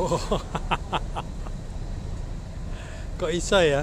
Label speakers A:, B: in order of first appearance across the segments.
A: Oh, kok iso ya?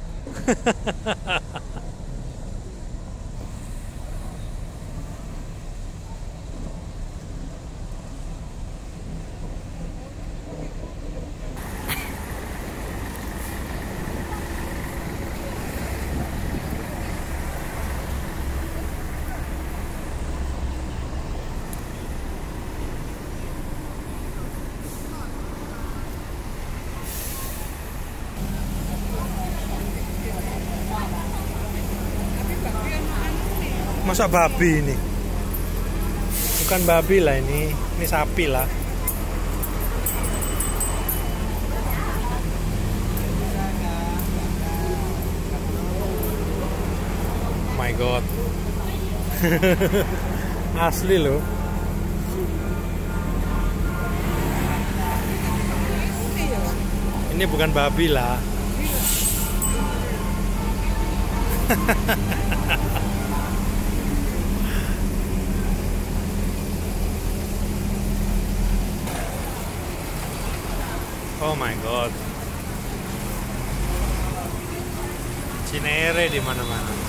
A: Masa babi ini? Bukan babi lah ini sapi lah. Oh my god. Asli loh. Ini bukan babi lah. Oh my god. Cinere di mana-mana.